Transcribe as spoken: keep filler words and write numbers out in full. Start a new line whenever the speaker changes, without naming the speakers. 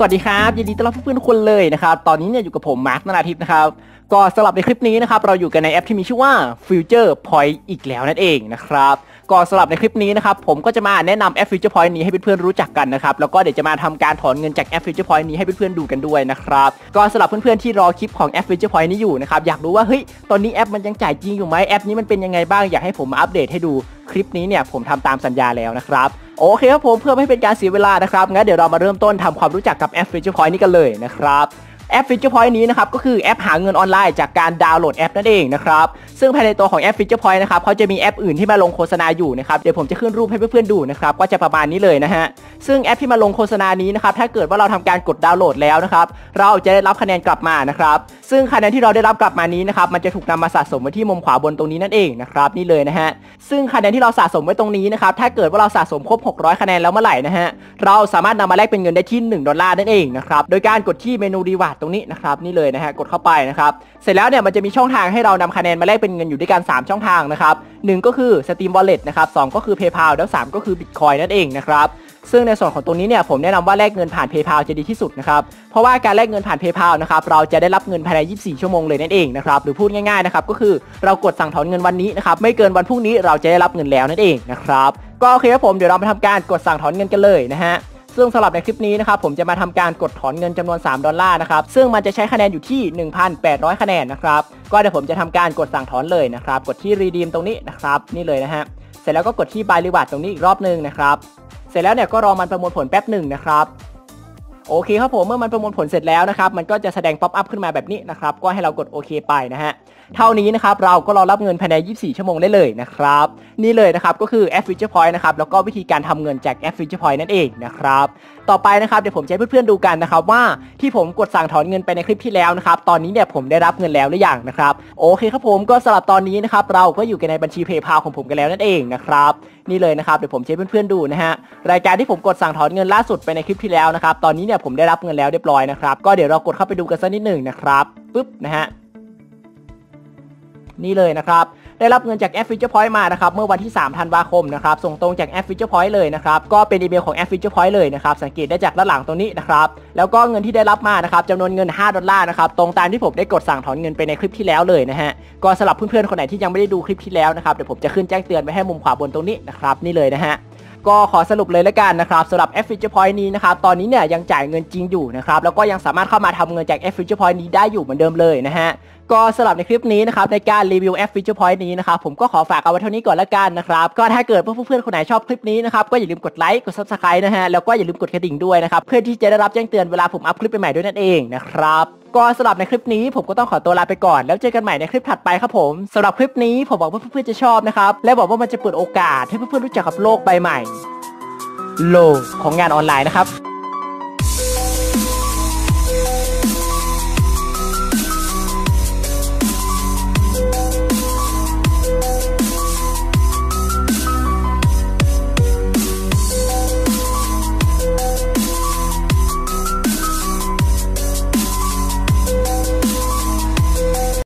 วัสดีครับยินดีต้อนรับเพื่อนๆทุกคนเลยนะครับตอนนี้เนี่ยอยู่กับผมมาร์คนาราทิพย์นะครับก็สำหรับในคลิปนี้นะครับเราอยู่กันในแอปที่มีชื่อว่า Future Point อีกแล้วนั่นเองนะครับก็สำหรับในคลิปนี้นะครับผมก็จะมาแนะนำแอป Future Point นี้ให้เพื่อนๆรู้จักกันนะครับแล้วก็เดี๋ยวจะมาทำการถอนเงินจากแอป Future Point นี้ให้เพื่อนๆดูกันด้วยนะครับก็สำหรับเพื่อนๆที่รอคลิปของแอป Future Point นี้อยู่นะครับอยากรู้ว่าเฮ้ยตอนนี้แอปมันยังจ่ายจริงอยู่ไหมแอปนี้มันเป็นยังไงบ้างอยากให้ผมมาอัปเดตให้ดูคลิปนี้เนี่ยผมทำตามสัญญาแล้วนะครับโอเคครับผมเพื่อไม่ให้เป็นการเสียเวลานะครับงั้นเดี๋ยวเรามาเริ่มต้นทำความรู้จักกับแอป Future Point นี้กันเลยนะครับแอป Future Point นี้นะครับก็คือแอปหาเงินออนไลน์จากการดาวน์โหลดแอปนั่นเองนะครับซึ่งภายในตัวของแอป Future Point นะครับเขาจะมีแอปอื่นที่มาลงโฆษณาอยู่นะครับเดี๋ยวผมจะขึ้นรูปให้เพื่อนๆดูนะครับก็จะประมาณนี้เลยนะฮะซึ่งแอปที่มาลงโฆษณานี้นะครับถ้าเกิดว่าเราทำการกดดาวน์โหลดแล้วนะครับเราจะได้รับคะแนนกลับมานะครับซึ่งคะแนนที่เราได้รับกลับมานี้นะครับมันจะถูกนำมาสะสมไว้ที่มุมขวาบนตรงนี้นั่นเองนะครับนี่เลยนะฮะซึ่งคะแนนที่เราสะสมไว้ตรงนี้นะครับถ้าเกิดว่าเราสะสมครบหกร้อยคะแนนแล้วเมื่อไหร่นะฮะเราสามารถนำมาแลกเป็นเงินได้ที่หนึ่งดอลลาร์นั่นเองนะครับโดยการกดที่เมนูรีวาร์ดตรงนี้นะครับนี่เลยนะฮะกดเข้าไปนะครับเสร็จแล้วเนี่ยมันจะมีช่องทางให้เรานำคะแนนมาแลกเป็นเงินอยู่ด้วยกันสามช่องทางนะครับหนึ่งก็คือ Steam Wallet นะครับสองก็คือ PayPal แล้วสามก็คือ Bitcoin นั่นเองนะครับซึ่งในส่วนของตรงนี้เนี่ยผมแนะนำว่าแลกเงินผ่าน PayPal จะดีที่สุดนะครับเพราะว่าการแลกเงินผ่าน PayPal นะครับเราจะได้รับเงินภายในยี่สิบสี่ชั่วโมงเลยนั่นเองนะครับหรือพูดง่ายๆนะครับก็คือเรากดสั่งถอนเงินวันนี้นะครับไม่เกินวันพรุ่งนี้เราจะได้รับเงินแล้วนั่นเองนะครับก็โอเคครับผมเดี๋ยวเรามาทำการกดสั่งถอนเงินกันเลยนะฮะซึ่งสำหรับในคลิปนี้นะครับผมจะมาทำการกดถอนเงินจำนวนสามดอลลาร์นะครับซึ่งมันจะใช้คะแนนอยู่ที่ หนึ่งพันแปดร้อย คะแนนนะครับก็เดี๋ยวผมจะทำการกดสั่งถอนเลยนะครับกดที่ Redeem ตรงนี้นะครับนี่เลยนะฮะเสร็จแล้วก็กดที่ Buy Reward ตรงนี้อีกรอบนึงนะครับเสร็จแล้วเนี่ยก็รอมันประมวลผลแป๊บหนึ่งนะครับโอเคครับผมเมื่อมันประมวลผลเสร็จแล้วนะครับมันก็จะแสดงป๊อปอัพขึ้นมาแบบนี้นะครับก็ให้เรากดโอเคไปนะฮะเท่านี้นะครับเราก็รอรับเงินภายในยี่สิบสี่ชั่วโมงได้เลยนะครับนี่เลยนะครับก็คือแอป Future Point นะครับแล้วก็วิธีการทำเงินจากแอป Future Point นั่นเองนะครับต่อไปนะครับเดี๋ยวผมจะให้เพื่อนๆดูกันนะครับว่าที่ผมกดสั่งถอนเงินไปในคลิปที่แล้วนะครับตอนนี้เนี่ยผมได้รับเงินแล้วหรือยังนะครับโอเคครับผมก็สำหรับตอนนี้นะครับเราก็อยู่กันในบัญชี PayPal ของผมกันแล้วนั่นเองนะครับนี่เลยนะครับเดี๋ยวผมจะให้เพื่อนๆดูนะฮะรายการที่ผมกดสั่งถอนเงินล่าสุดไปในคลิปที่แล้วนะครับตอนนี้เนี่ยผมได้รับเงินแล้วเรียบร้อยนะครับก็เดี๋ยวเรากดเข้าไปดูกันสักนิดหนึ่งนะครับปึ๊บนะฮะนี่เลยนะครับได้รับเงินจากแอป Future Point มานะครับเมื่อวันที่สามธันวาคมนะครับส่งตรงจากแอป Future Point เลยนะครับก็เป็นอีเมลของแอป Future Point เลยนะครับสังเกตได้จากด้านหลังตรงนี้นะครับแล้วก็เงินที่ได้รับมานะครับจำนวนเงินห้าดอลลาร์นะครับตรงตามที่ผมได้กดสั่งถอนเงินไปในคลิปที่แล้วเลยนะฮะก็สำหรับเพื่อนๆคนไหนที่ยังไม่ได้ดูคลิปที่แล้วนะครับเดี๋ยวผมจะขึ้นแจ้งเตือนไว้ให้มุมขวาบนตรงนี้นะครับนี่เลยนะฮะก็ขอสรุปเลยละกันนะครับสำหรับแอป Future Point นี้นะครับตอนนี้เนี่ยยังจ่ายเงินจริงอยู่นะครับแล้วก็ยังสามารถเข้ามาทำเงินจากแอป Future Point นี้ได้อยู่เหมือนเดิมเลยนะฮะก็สำหรับในคลิปนี้นะครับในการรีวิวแอป Future Point นี้นะครับผมก็ขอฝากเอาไว้เท่านี้ก่อนละกันนะครับก็ถ้าเกิดเพื่อนๆคนไหนชอบคลิปนี้นะครับก็อย่าลืมกดไลค์กด Subscribe นะฮะแล้วก็อย่าลืมกดกระดิ่งด้วยนะครับเพื่อที่จะได้รับแจ้งเตือนเวลาผมอัพคลิปใหม่ๆด้วยนั่นเองนะครับก็สำหรับในคลิปนี้ผมก็ต้องขอตัวลาไปก่อนแล้วเจอกันใหม่ในคลิปถัดไปครับผมสำหรับคลิปนี้ผมหวังว่าเพื่อนๆจะชอบนะครับและหวังว่ามันจะเปิดโอกาสให้เพื่อนๆรู้จักกับโลกใบใหม่โลกของงานออนไลน์นะครับ